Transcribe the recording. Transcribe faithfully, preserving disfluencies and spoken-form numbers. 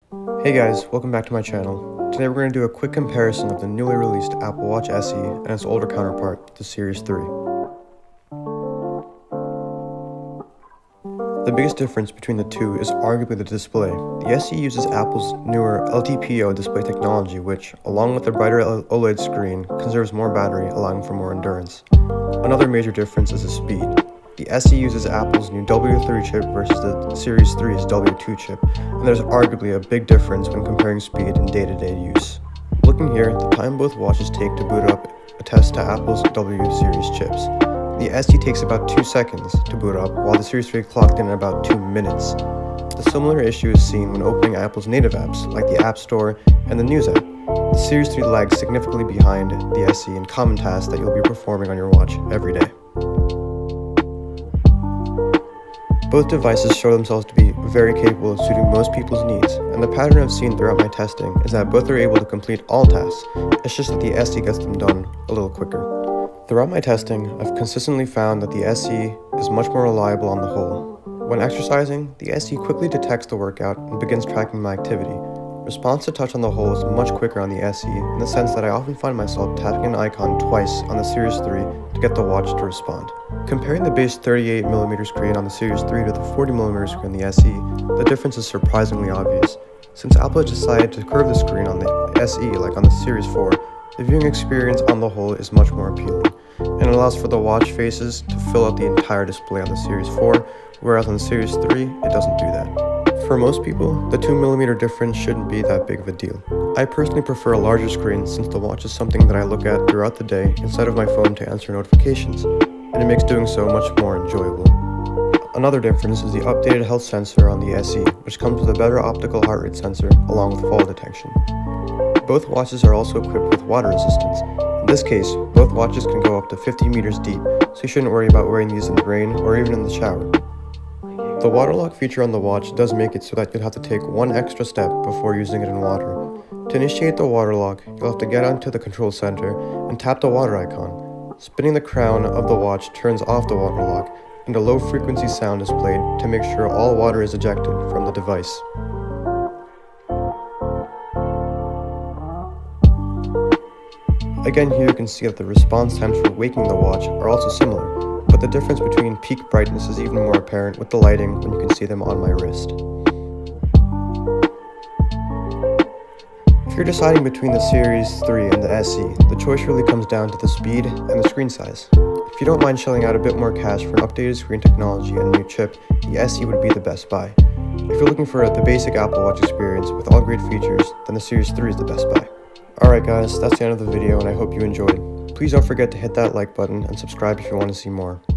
Hey guys, welcome back to my channel. Today we're going to do a quick comparison of the newly released Apple Watch S E and its older counterpart, the Series three. The biggest difference between the two is arguably the display. The S E uses Apple's newer L T P O display technology, which, along with a brighter OLED screen, conserves more battery, allowing for more endurance. Another major difference is the speed. The S E uses Apple's new W three chip versus the Series three's W two chip, and there's arguably a big difference when comparing speed in day-to-day use. Looking here, the time both watches take to boot up attests to Apple's W series chips. The S E takes about two seconds to boot up, while the Series three clocked in at about two minutes. The similar issue is seen when opening Apple's native apps, like the App Store and the News app. The Series three lags significantly behind the S E in common tasks that you'll be performing on your watch every day. Both devices show themselves to be very capable of suiting most people's needs, and the pattern I've seen throughout my testing is that both are able to complete all tasks. It's just that the S E gets them done a little quicker. Throughout my testing, I've consistently found that the S E is much more reliable on the whole. When exercising, the S E quickly detects the workout and begins tracking my activity. Response to touch on the whole is much quicker on the S E, in the sense that I often find myself tapping an icon twice on the Series three to get the watch to respond. Comparing the base thirty-eight millimeter screen on the Series three to the forty millimeter screen on the S E, the difference is surprisingly obvious. Since Apple has decided to curve the screen on the S E like on the Series four, the viewing experience on the whole is much more appealing, and it allows for the watch faces to fill out the entire display on the Series four, whereas on the Series three, it doesn't do that. For most people, the two millimeter difference shouldn't be that big of a deal. I personally prefer a larger screen since the watch is something that I look at throughout the day instead of my phone to answer notifications, and it makes doing so much more enjoyable. Another difference is the updated health sensor on the S E, which comes with a better optical heart rate sensor along with fall detection. Both watches are also equipped with water resistance. In this case, both watches can go up to fifty meters deep, so you shouldn't worry about wearing these in the rain or even in the shower. The water lock feature on the watch does make it so that you'll have to take one extra step before using it in water. To initiate the water lock, you'll have to get onto the control center and tap the water icon. Spinning the crown of the watch turns off the water lock, and a low frequency sound is played to make sure all water is ejected from the device. Again, here you can see that the response times for waking the watch are also similar, but the difference between peak brightness is even more apparent with the lighting when you can see them on my wrist. If you're deciding between the Series three and the S E, the choice really comes down to the speed and the screen size. If you don't mind shelling out a bit more cash for an updated screen technology and a new chip, the S E would be the best buy. If you're looking for the basic Apple Watch experience with all great features, then the Series three is the best buy. Alright guys, that's the end of the video and I hope you enjoyed. Please don't forget to hit that like button and subscribe if you want to see more.